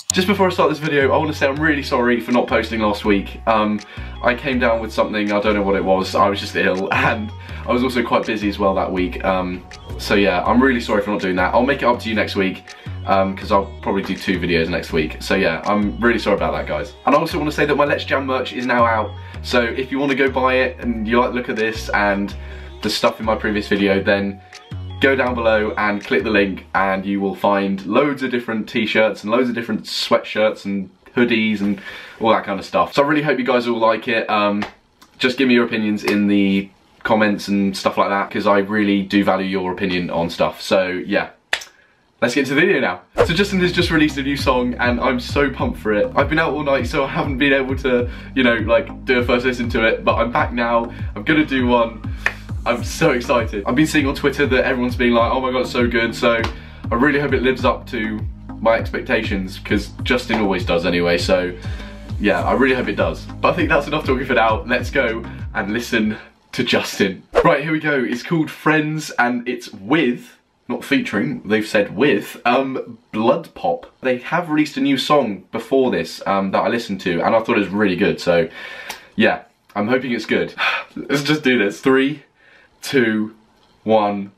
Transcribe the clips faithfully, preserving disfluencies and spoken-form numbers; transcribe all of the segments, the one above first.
Just before I start this video, I want to say I'm really sorry for not posting last week. Um, I came down with something, I don't know what it was, I was just ill, and I was also quite busy as well that week. Um, so yeah, I'm really sorry for not doing that. I'll make it up to you next week, because um, I'll probably do two videos next week. So yeah, I'm really sorry about that, guys. And I also want to say that my Let's Jam merch is now out, so if you want to go buy it, and you like the look of this, and the stuff in my previous video, then go down below and click the link and you will find loads of different t-shirts and loads of different sweatshirts and hoodies and all that kind of stuff. So I really hope you guys all like it. Um, just give me your opinions in the comments and stuff like that, because I really do value your opinion on stuff. So yeah, let's get into the video now. So Justin has just released a new song and I'm so pumped for it. I've been out all night, so I haven't been able to, you know, like do a first listen to it, but I'm back now. I'm gonna do one. I'm so excited. I've been seeing on Twitter that everyone's being like, oh my god, it's so good, so I really hope it lives up to my expectations, because Justin always does anyway, so yeah, I really hope it does. But I think that's enough talking for now. Let's go and listen to Justin. Right, here we go. It's called Friends and it's with, not featuring, they've said with, um, Bloodpop. They have released a new song before this um, that I listened to and I thought it was really good, so yeah, I'm hoping it's good. Let's just do this. Three, two, one.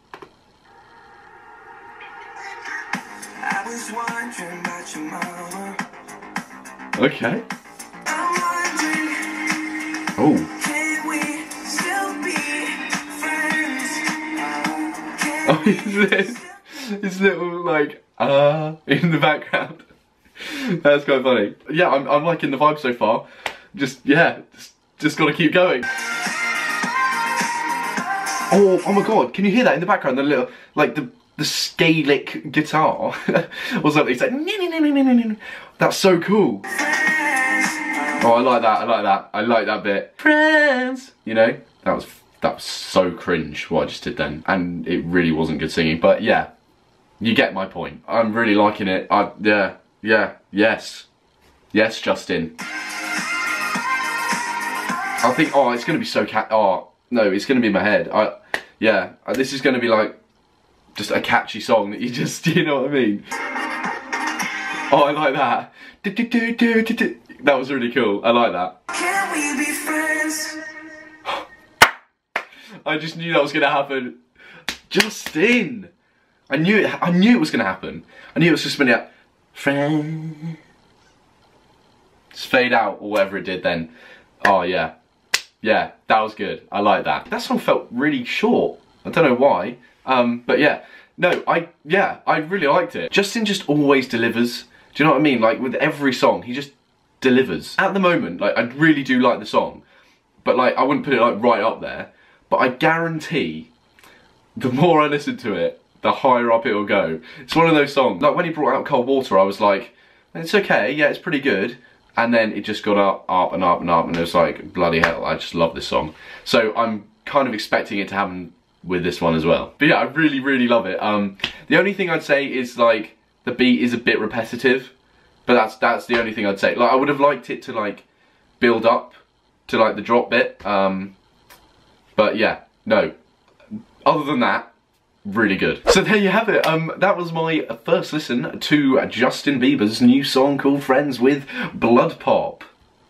I was wondering about your mama. Okay. Oh. Can we still be friends? Oh, is this this little like uh in the background? That's quite funny. Yeah, I'm I'm liking the vibe so far. Just yeah, just, just gotta keep going. Oh, oh my god, can you hear that in the background? The little, like the, the scalic guitar or something. It's like, that's so cool. Oh, I like that, I like that, I like that bit. Friends! You know, that was, that was so cringe what I just did then. And it really wasn't good singing, but yeah, you get my point. I'm really liking it. I, yeah, yeah, yes. Yes, Justin. I think, oh, it's gonna be so cat, oh. No, it's going to be in my head. I, yeah, this is going to be like just a catchy song that you just, you know what I mean? Oh, I like that. That was really cool. I like that. Can we be friends? I just knew that was going to happen. Justin! I knew it. I knew it was going to happen. I knew it was just going to be like, friends. Just fade out or whatever it did then. Oh yeah. Yeah, that was good. I like that. That song felt really short. I don't know why. Um, but yeah. No, I, yeah, I really liked it. Justin just always delivers. Do you know what I mean? Like with every song, he just delivers. At the moment, like I really do like the song. But like, I wouldn't put it like right up there. But I guarantee, the more I listen to it, the higher up it will go. It's one of those songs. Like when he brought out Cold Water, I was like, it's okay, yeah, it's pretty good. And then it just got up, up and up and up, and it was like, bloody hell, I just love this song. So I'm kind of expecting it to happen with this one as well. But yeah, I really, really love it. Um, the only thing I'd say is like, the beat is a bit repetitive, but that's that's the only thing I'd say. Like I would have liked it to like, build up to like the drop bit. Um, but yeah, no, other than that, really good. So there you have it. Um, that was my first listen to Justin Bieber's new song called Friends with Bloodpop.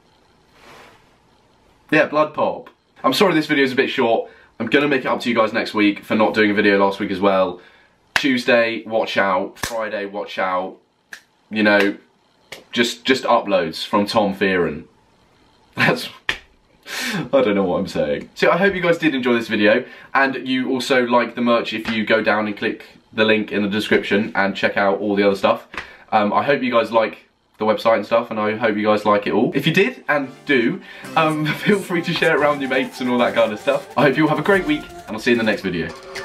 Yeah, Bloodpop. I'm sorry this video is a bit short. I'm gonna make it up to you guys next week for not doing a video last week as well. Tuesday, watch out. Friday, watch out. You know, just just uploads from Tom Fearon. That's... I don't know what I'm saying. So I hope you guys did enjoy this video, and you also like the merch if you go down and click the link in the description and check out all the other stuff. Um, I hope you guys like the website and stuff, and I hope you guys like it all. If you did and do, um, feel free to share it around with your mates and all that kind of stuff. I hope you all have a great week, and I'll see you in the next video.